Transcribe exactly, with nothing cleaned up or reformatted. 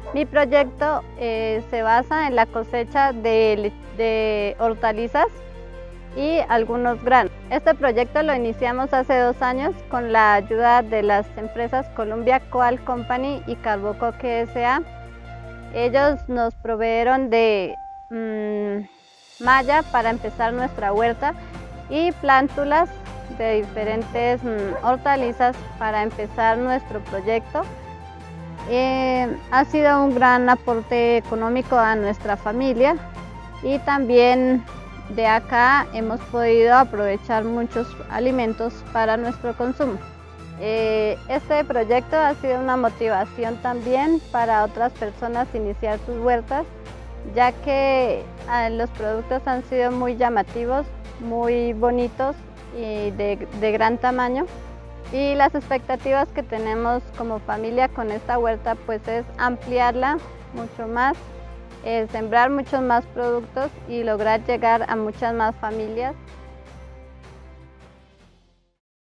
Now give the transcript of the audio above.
Mi proyecto eh, se basa en la cosecha de, de hortalizas y algunos granos. Este proyecto lo iniciamos hace dos años con la ayuda de las empresas Columbia Coal Company y Carbocoque S A Ellos nos proveyeron de mmm, malla para empezar nuestra huerta y plántulas de diferentes mmm, hortalizas para empezar nuestro proyecto. Eh, ha sido un gran aporte económico a nuestra familia y también de acá hemos podido aprovechar muchos alimentos para nuestro consumo. Eh, este proyecto ha sido una motivación también para otras personas iniciar sus huertas, ya que eh, los productos han sido muy llamativos, muy bonitos y de, de gran tamaño. Y las expectativas que tenemos como familia con esta huerta pues es ampliarla mucho más, eh, sembrar muchos más productos y lograr llegar a muchas más familias.